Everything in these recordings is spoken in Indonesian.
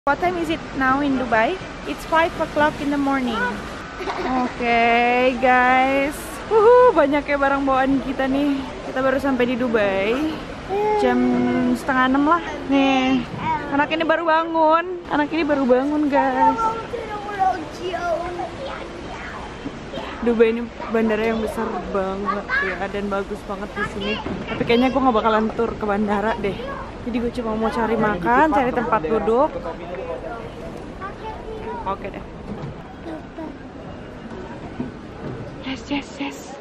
What time is it now in Dubai? It's 5 o'clock in the morning. Oke, guys. Banyak ya barang bawaan kita nih. Kita baru sampai di Dubai. Jam setengah 6 lah. Nih, anak ini baru bangun. Anak ini baru bangun, guys. Dubai ini bandara yang besar banget ya, dan bagus banget di sini. Tapi kayaknya gue nggak bakalan tur ke bandara deh. Jadi gue cuma mau cari makan, cari tempat duduk. Oke deh. Yes.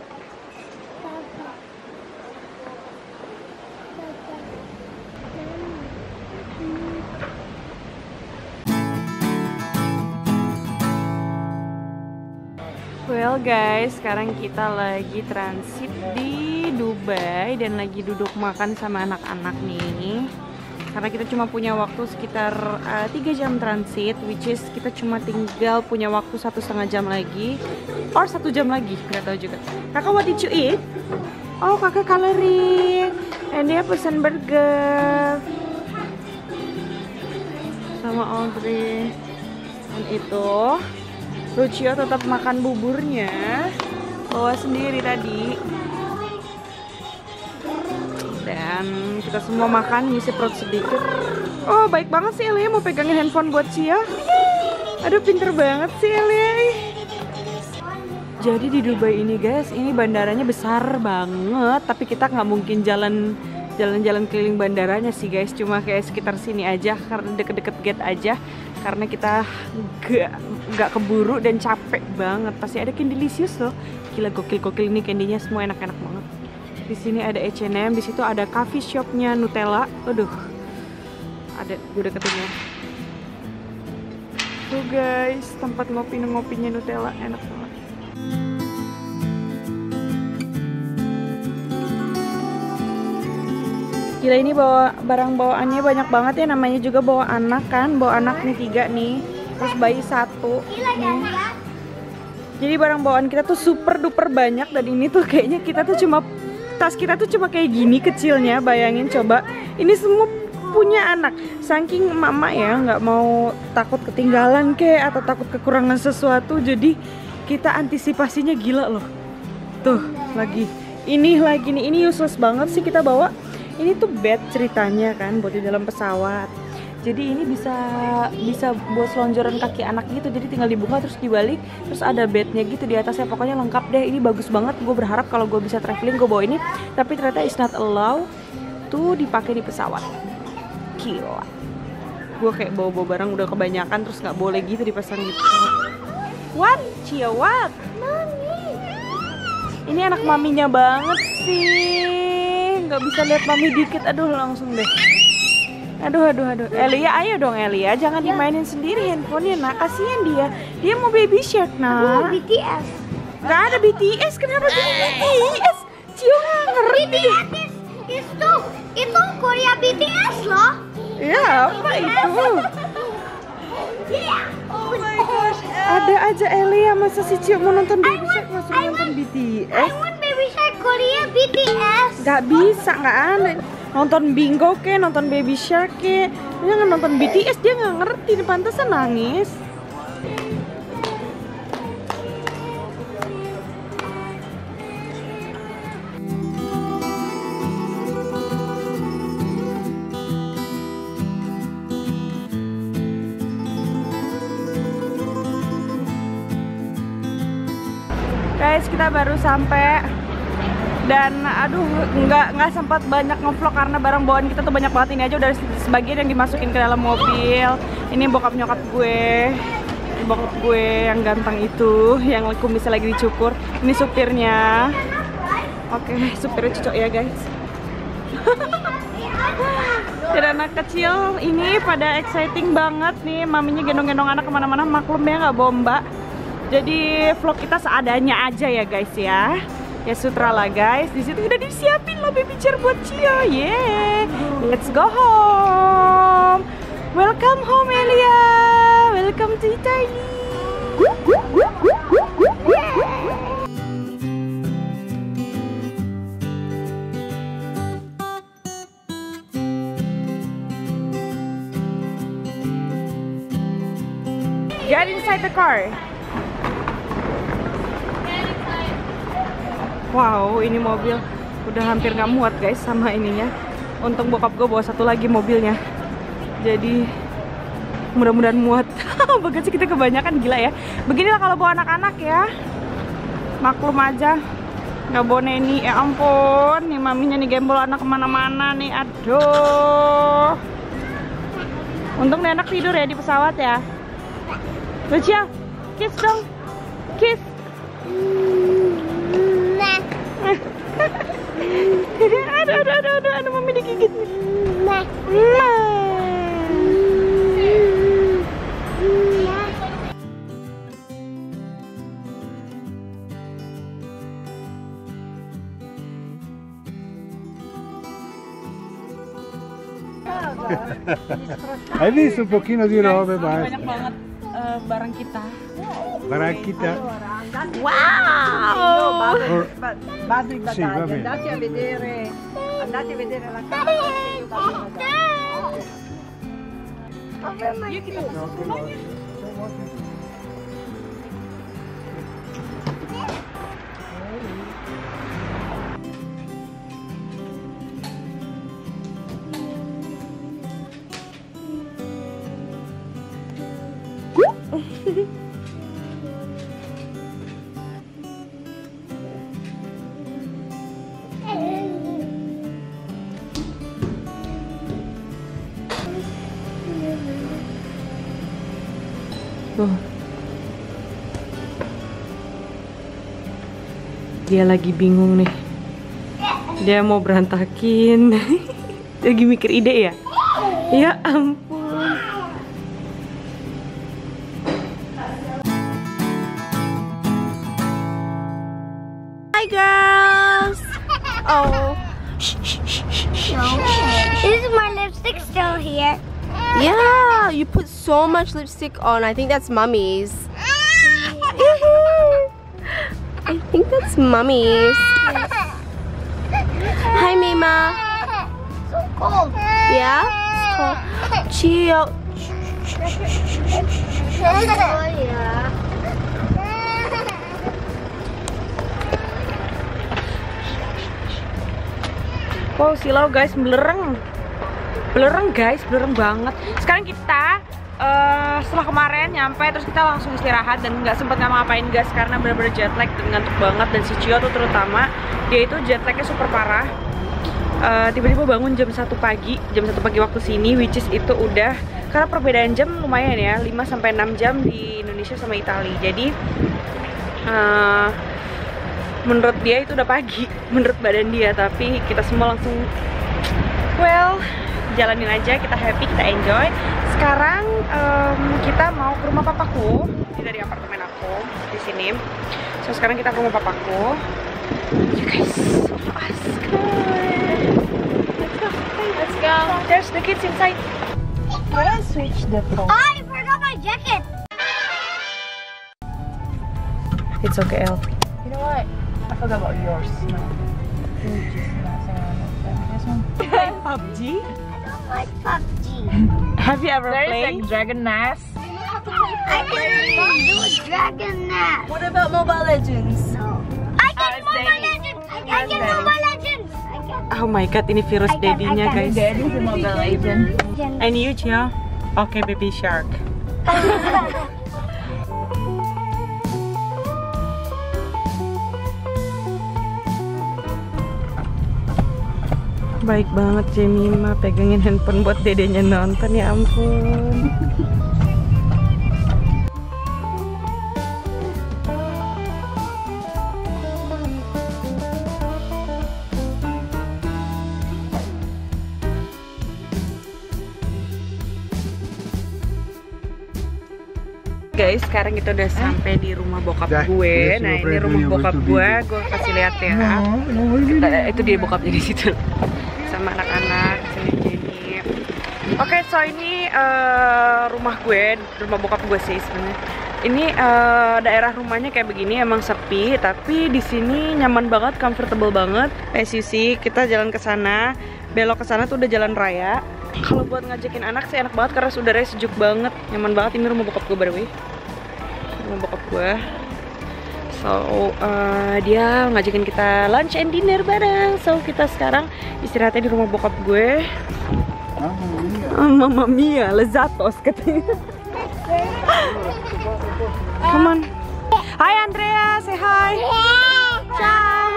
Well guys, sekarang kita lagi transit di Dubai dan lagi duduk makan sama anak-anak nih. Karena kita cuma punya waktu sekitar 3 jam transit, which is kita cuma tinggal punya waktu 1,5 jam lagi, or 1 jam lagi, nggak tahu juga. Kakak, what did you eat? Oh, kakak coloring, dan dia pesan burger sama Audrey. Dan itu Lucio tetap makan buburnya, bawa sendiri tadi. Dan kita semua makan, ngisi perut sedikit. Oh, baik banget sih Elia mau pegangin handphone buat Cia. Aduh, pinter banget sih Elia. Jadi di Dubai ini guys, ini bandaranya besar banget. Tapi kita nggak mungkin jalan-jalan keliling bandaranya sih guys. Cuma kayak sekitar sini aja, karena deket-deket gate aja. Karena kita nggak keburu dan capek banget. Pasti ada Candelicious loh. Gila, gokil ini candy-nya, semua enak-enak banget. Di sini ada H&M, di situ ada coffee shopnya Nutella. Aduh, ada, gue deketin ya. Tuh guys, tempat ngopinya Nutella, enak banget. Gila, ini bawa barang bawaannya banyak banget ya, namanya juga bawa anak kan, bawa anak nih 3 nih, terus bayi 1 nih. Jadi barang bawaan kita tuh super duper banyak, dan ini tuh kayaknya tas kita tuh cuma kayak gini kecilnya, bayangin coba. Ini semua punya anak, saking mama ya nggak mau takut ketinggalan kayak atau takut kekurangan sesuatu, jadi kita antisipasinya gila loh. Tuh ini useless banget sih kita bawa. Ini tuh bed ceritanya kan, buat di dalam pesawat. Jadi ini bisa buat selonjoran kaki anak gitu. Jadi tinggal dibuka terus dibalik, terus ada bednya gitu di atasnya. Pokoknya lengkap deh. Ini bagus banget. Gue berharap kalau gue bisa traveling gue bawa ini. Tapi ternyata it's not allowed tuh dipakai di pesawat. Gila. Gue kayak bawa barang udah kebanyakan terus nggak boleh gitu dipasang di pesawat. What? Cia, what? Ini anak maminya banget sih. Nggak bisa lihat mami dikit, aduh langsung deh. Aduh. Elia, ayo dong Elia, jangan dimainin sendiri handphonenya, nak, kasihan dia. Dia mau Baby Shark, nak. Aku mau BTS. Nggak ada BTS, kenapa jadi BTS? Cio nggak ngerti. BTS itu Korea BTS loh. Ya, apa itu? Oh my gosh. Ada aja Elia, masa si Cio mau nonton Baby Shark masuk nonton BTS? I want Baby Shark Korea BTS. Nggak bisa, nggak ada. Nonton Bingo ke, nonton Baby Shark ke, dia nggak nonton BTS, dia nggak ngerti, pantesan nangis. Guys, kita baru sampai. Dan aduh, nggak sempat banyak ngevlog karena barang bawaan kita tuh banyak banget. Ini aja udah sebagian yang dimasukin ke dalam mobil. Ini bokap nyokap gue, yang ganteng itu, yang kumisnya lagi dicukur. Ini supirnya. Oke, supirnya cocok ya guys. Dan anak kecil ini pada exciting banget nih, maminya gendong-gendong anak kemana-mana. Maklum ya nggak bomba. Jadi vlog kita seadanya aja ya guys ya. Ya sutra lah guys, di situ udah disiapin loh baby chair buat Cio. Yeah, let's go home. Welcome home Elia. Welcome to Italy. Get inside the car. Wow, ini mobil udah hampir nggak muat guys sama ininya. Untung bokap gue bawa satu lagi mobilnya. Jadi mudah-mudahan muat. Bagasi kita kebanyakan, gila ya. Beginilah kalau bawa anak-anak ya. Maklum aja. Nggak bawa Neni, ya ampun. Nih maminya nih gembol anak kemana-mana nih. Aduh. Untung nih anak tidur ya di pesawat ya. Lucia, kiss dong. Kiss. Aduh, mami digigit nih. Hai visto un pochino di robe, basta. Banyak banget barang kita. Barang kita. Wow. Vado in Sì, va battaglia, bene. andate a vedere la casa. Yuk kita masuk rumahnya. Dia lagi bingung nih. Dia mau berantakin. Lagi mikir ide ya? Ya ampun. Hi girls. Oh. Is my lipstick still here? Yeah, you put so much lipstick on. I think that's Mummy's. I think that's Mummy's. Hi, Mima. So cold. Yeah? It's cold. Chill. Oh, yeah. Wow, silau guys, belereng. Belereng guys, belereng banget. Sekarang kita setelah kemarin nyampe terus kita langsung istirahat dan nggak sempet ngapa-ngapain guys karena bener-bener jet lag dan ngantuk banget, dan si Cio tuh terutama dia itu jet lagnya super parah. Tiba-tiba bangun jam 1 pagi waktu sini, which is itu udah karena perbedaan jam lumayan ya, 5-6 jam di Indonesia sama Italia. Jadi menurut dia itu udah pagi, menurut badan dia, tapi kita semua langsung well, jalanin aja, kita happy, kita enjoy. Sekarang kita mau ke rumah papaku, ini dari apartemen aku di sini. So sekarang kita ke rumah papaku. You guys, follow us, come on. Let's go. There's the kids inside. Let's switch the phone. I forgot my jacket. It's okay, El. You know what? I forgot about yours. No. PUBG? I don't like PUBG. Have you ever There's played? like Dragon Nest. I can do Dragon Nest. What about Mobile Legends? I can it's Mobile Daddy. Legends. I can Mobile Legends. I can. Oh my god, ini virus daddy-nya guys. Daddy's a Mobile Legend. And you, Cio? Okay, baby shark. Baik banget Jemima pegangin handphone buat dedenya nonton, ya ampun. Guys, sekarang kita udah sampai di rumah bokap Dah, gue. dia Nah, suruh ini rumah preview bokap YouTube gue. video. Gue kasih lihat ya. Itu dia bokapnya di situ. Sama anak-anak, sini Jenny. Oke, so ini rumah gue, rumah bokap gue sih sebenarnya. Ini daerah rumahnya kayak begini, emang sepi, tapi di sini nyaman banget, comfortable banget. As you see, kita jalan ke sana, belok ke sana tuh udah jalan raya. Kalau buat ngajakin anak sih enak banget karena udaranya sejuk banget, nyaman banget. Ini rumah bokap gue by the way. sama bokap gue. So dia ngajakin kita lunch and dinner bareng. So kita sekarang istirahatnya di rumah bokap gue. Mamma mia, lezatos katanya. Come on. Hai Andrea, say hi. Ciao.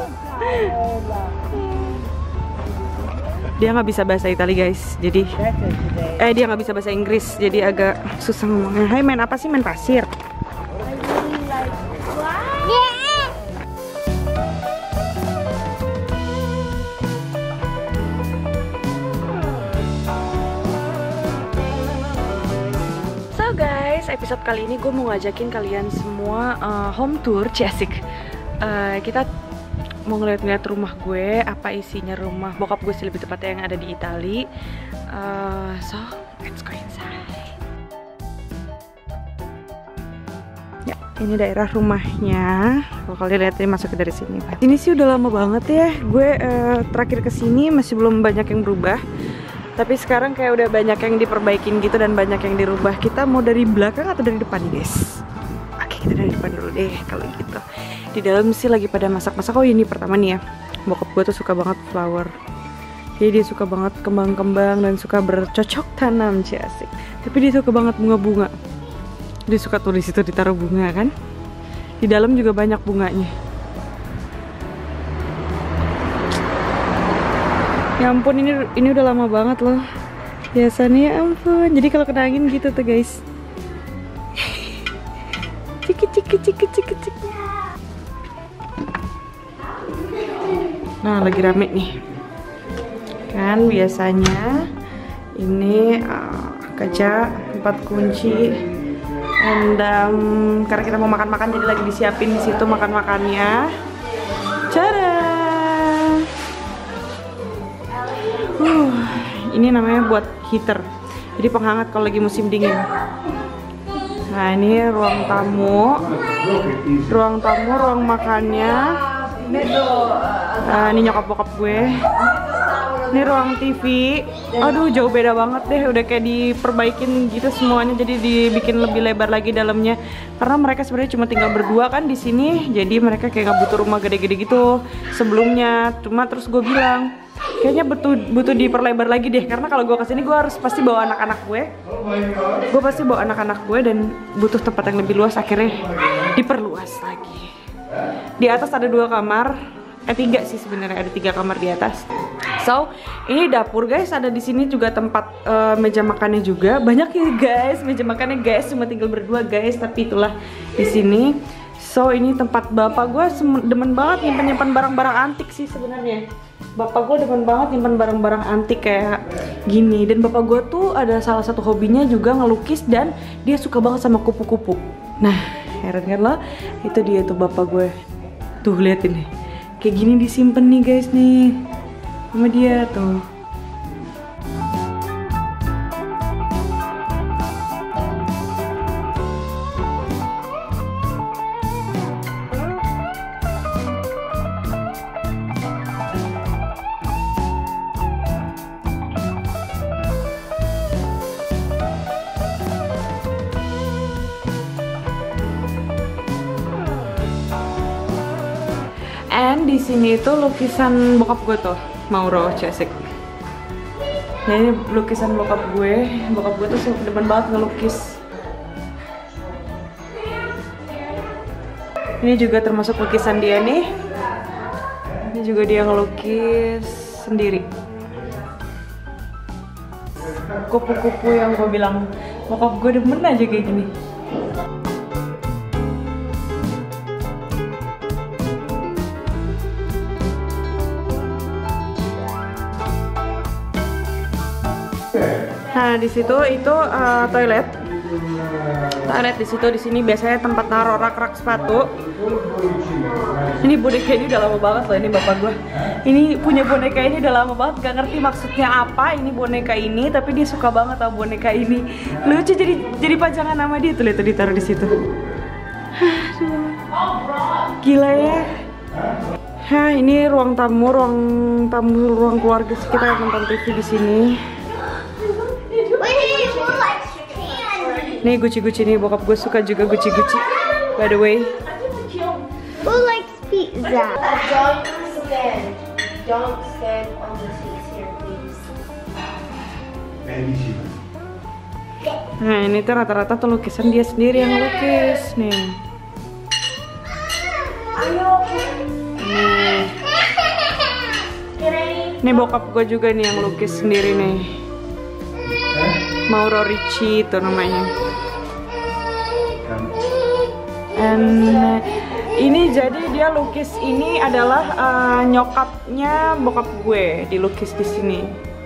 Dia nggak bisa bahasa Itali guys, jadi dia nggak bisa bahasa Inggris, jadi agak susah ngomongnya. Hai, main apa sih? Main pasir. So guys, episode kali ini gue mau ngajakin kalian semua home tour, asik. Kita mau ngeliat-ngeliat rumah gue, apa isinya rumah bokap gue sih lebih tepatnya yang ada di Itali. So let's go inside. Ya, ini daerah rumahnya. Kalau kalian lihat ini masuk dari sini. Ini sih udah lama banget ya. Gue terakhir kesini masih belum banyak yang berubah. Tapi sekarang kayak udah banyak yang diperbaikin gitu dan banyak yang dirubah. Kita mau dari belakang atau dari depan nih guys? Oke, kita dari depan dulu deh kalau gitu. Di dalam sih lagi pada masak-masak. Oh ini pertama nih ya, bokap gue tuh suka banget flower. Jadi dia suka banget kembang-kembang dan suka bercocok tanam, asik. Tapi dia suka banget bunga-bunga. Dia suka tuh di situ ditaruh bunga kan. Di dalam juga banyak bunganya. Ya ampun, ini udah lama banget loh. Biasanya ya ampun. Jadi kalau kena angin gitu tuh guys. Cik. Nah, lagi rame nih. Kan biasanya ini kaca, tempat kunci. And karena kita mau makan-makan jadi lagi disiapin di situ makan-makannya. Cara. Ini namanya buat heater. Jadi penghangat kalau lagi musim dingin. Nah, ini ruang tamu, ruang makannya. Ini nyokap bokap gue. Ini ruang TV. Aduh, jauh beda banget deh. Udah kayak diperbaikin gitu semuanya, jadi dibikin lebih lebar lagi dalamnya. Karena mereka sebenarnya cuma tinggal berdua kan di sini, jadi mereka kayak nggak butuh rumah gede-gede gitu sebelumnya. Cuma terus gue bilang, kayaknya butuh diperlebar lagi deh. Karena kalau gue kesini gue harus pasti bawa anak-anak gue. Gue pasti bawa anak-anak gue dan butuh tempat yang lebih luas. Akhirnya diperluas lagi. Di atas ada 2 kamar. 3 sih sebenarnya, ada 3 kamar di atas. So ini dapur guys, ada di sini juga tempat meja makannya juga. Banyak ya guys meja makannya guys, cuma tinggal berdua guys, tapi itulah di sini. So ini tempat bapak gue demen banget nyimpen barang-barang antik sih sebenarnya. Bapak gue demen banget nyimpen barang-barang antik kayak gini. Dan bapak gue tuh ada salah satu hobinya juga ngelukis dan dia suka banget sama kupu-kupu. Nah, heran kan lo? Itu dia tuh bapak gue. Tuh liatin nih. Kayak gini disimpan nih guys nih. Sama dia tuh. And di sini itu lukisan bokap gue tuh, Mauro Cesek. Nah ini lukisan bokap gue tuh demen banget ngelukis. Ini juga termasuk lukisan dia nih. Ini juga dia ngelukis sendiri. Kupu-kupu yang gue bilang bokap gue demen aja kayak gini. Nah di situ itu toilet di situ. Di sini biasanya tempat naruh rak-rak sepatu. Ini boneka ini udah lama banget loh, ini bapak gue. Ini punya boneka ini udah lama banget, gak ngerti maksudnya apa ini boneka ini, tapi dia suka banget sama boneka ini. Lucu, jadi pajangan nama dia tuh, lihat tuh ditaruh di situ. Gila ya. Nah ini ruang tamu, ruang keluarga kita yang nonton TV di sini. Nih Gucci nih, bokap gue suka juga Gucci. By the way. Who likes pizza? Don't stand on the seats here, please. Nah ini tuh rata-rata tuh lukisan dia sendiri yang lukis nih. Nih bokap gue juga nih yang lukis sendiri nih. Mauro Ricci itu namanya. And ini jadi dia lukis ini adalah nyokapnya bokap gue dilukis di sini.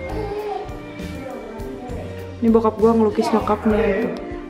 Ini bokap gue ngelukis nyokapnya itu.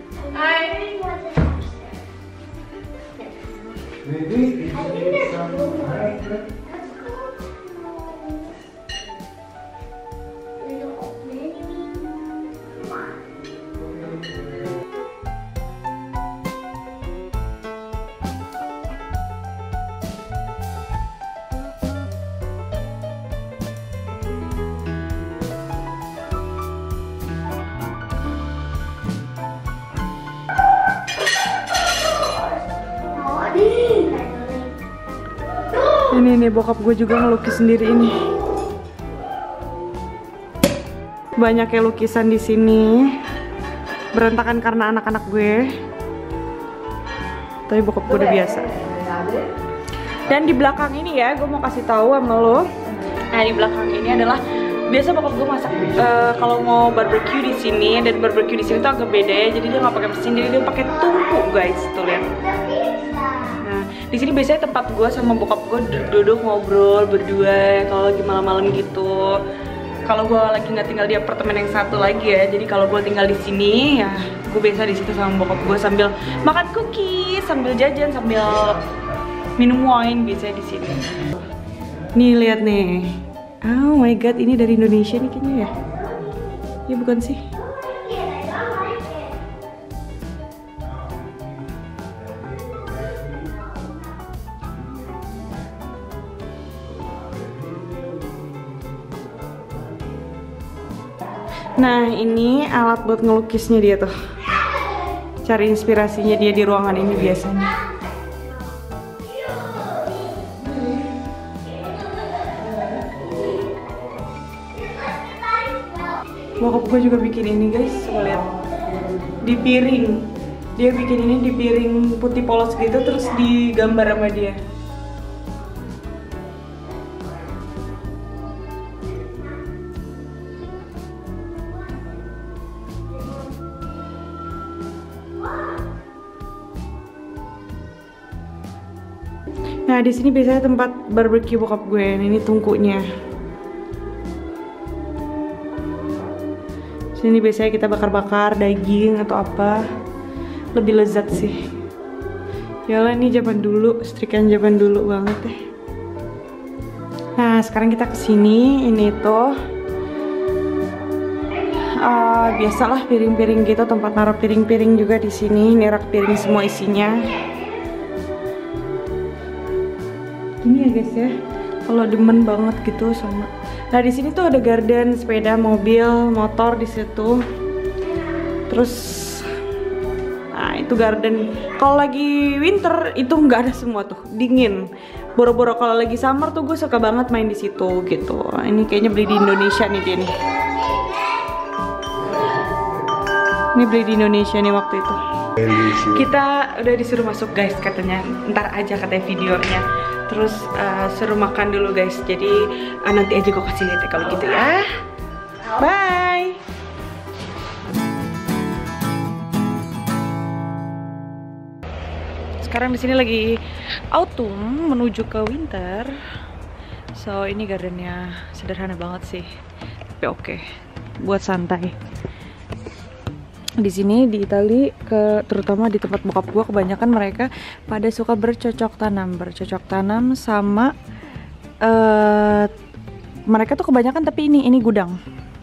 Ini nih bokap gue juga ngelukis sendiri ini. Banyak ya lukisan di sini. Berantakan karena anak-anak gue. Tapi bokap gue udah biasa. Dan di belakang ini ya, gue mau kasih tahu sama lo. Nah di belakang ini adalah biasa bokap gue masak kalau mau barbecue di sini, dan barbecue di sini tuh agak beda ya. Jadi dia nggak pakai mesin, jadi dia pakai tungku guys, tuh lihat. Di sini biasanya tempat gue sama bokap gue duduk ngobrol berdua kalau lagi malam-malam gitu. Kalau gue lagi nggak tinggal di apartemen yang satu lagi ya, jadi kalau gue tinggal di sini ya gue biasa di situ sama bokap gue sambil makan cookies, sambil jajan, sambil minum wine biasanya di sini. Nih lihat nih, oh my god, ini dari Indonesia nih kayaknya ya? Ya bukan sih? Nah ini alat buat ngelukisnya dia tuh. Cari inspirasinya dia di ruangan ini biasanya. Bokap gue juga bikin ini guys, lihat. Di piring. Dia bikin ini di piring putih polos gitu, terus digambar sama dia. Nah di sini biasanya tempat barbecue bokap gue. Ini tungkunya. Sini biasanya kita bakar-bakar daging atau apa, lebih lezat sih. Yalah ini zaman dulu, setrikaan zaman dulu banget deh. Nah sekarang kita kesini, ini tuh biasalah piring-piring gitu, tempat naruh piring-piring juga di sini. Ini rak piring semua isinya. Ini ya guys ya, kalau demen banget gitu sama. Nah di sini tuh ada garden, sepeda, mobil, motor di situ. Terus, nah itu garden. Kalau lagi winter itu nggak ada semua tuh, dingin. Boro-boro kalau lagi summer tuh gue suka banget main di situ gitu. Ini kayaknya beli di Indonesia nih dia nih. Ini beli di Indonesia nih waktu itu. Kita udah disuruh masuk guys katanya, ntar aja katanya videonya. Terus suruh makan dulu guys, jadi nanti aja gue kasih lihat ya kalau gitu ya. Bye. Sekarang di sini lagi autumn menuju ke winter. So ini gardennya sederhana banget sih, tapi oke buat santai. Di sini di Itali, terutama di tempat bokap gua, kebanyakan mereka pada suka bercocok tanam sama mereka tuh kebanyakan, tapi ini gudang,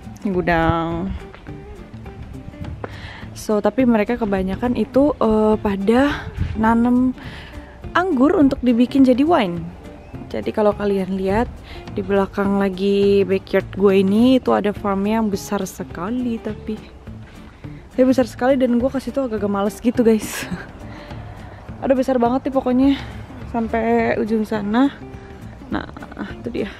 so tapi mereka kebanyakan itu pada nanam anggur untuk dibikin jadi wine. Jadi kalau kalian lihat di belakang lagi backyard gue ini, itu ada farmnya yang besar sekali, tapi Tapi besar sekali dan gue kasih tuh agak-agak males gitu guys. Ada besar banget nih pokoknya sampai ujung sana. Nah, itu dia.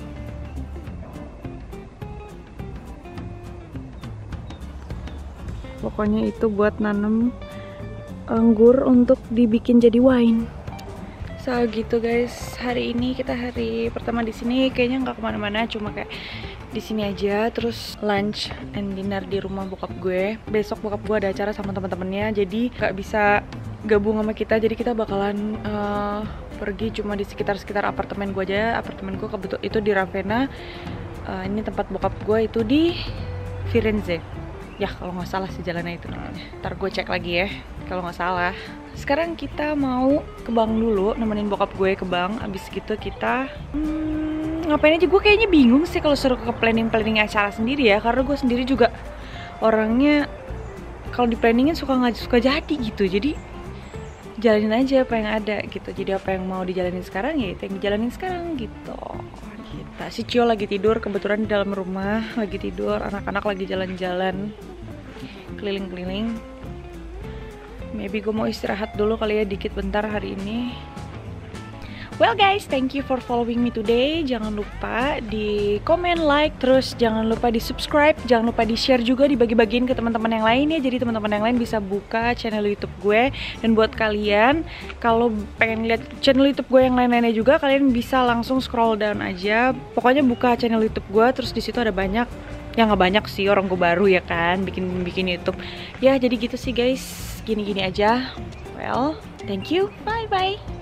Pokoknya itu buat nanam anggur untuk dibikin jadi wine. So gitu guys, hari ini kita hari pertama di sini, kayaknya nggak kemana-mana, cuma kayak di sini aja, terus lunch and dinner di rumah bokap gue. Besok bokap gue ada acara sama teman-temannya, jadi nggak bisa gabung sama kita, jadi kita bakalan pergi cuma di sekitar apartemen gue aja. Apartemen gue kebetulan itu di Ravenna. Ini tempat bokap gue itu di Firenze. Ya kalau nggak salah sih jalannya itu namanya. Ntar gue cek lagi ya kalau nggak salah. Sekarang kita mau ke bank dulu, nemenin bokap gue ke bank. Abis gitu kita ngapain aja, gue kayaknya bingung sih kalau suruh ke planning acara sendiri ya, karena gue sendiri juga orangnya kalau di planningin suka nggak suka jadi gitu. Jadi jalanin aja apa yang ada gitu. Jadi apa yang mau dijalanin sekarang ya itu yang dijalanin sekarang gitu. Si Cio lagi tidur, kebetulan di dalam rumah lagi tidur, anak-anak lagi jalan-jalan keliling-keliling. Maybe gue mau istirahat dulu kali ya dikit bentar hari ini. Well guys, thank you for following me today. Jangan lupa di komen, like, terus jangan lupa di subscribe, jangan lupa di share juga, dibagi-bagiin ke teman-teman yang lain ya. Jadi teman-teman yang lain bisa buka channel YouTube gue. Dan buat kalian kalau pengen lihat channel YouTube gue yang lain-lainnya juga, kalian bisa langsung scroll down aja. Pokoknya buka channel YouTube gue, terus di situ ada banyak. Ya nggak banyak sih, orang gue baru ya kan bikin YouTube. Ya jadi gitu sih guys, gini-gini aja. Well, thank you, bye bye.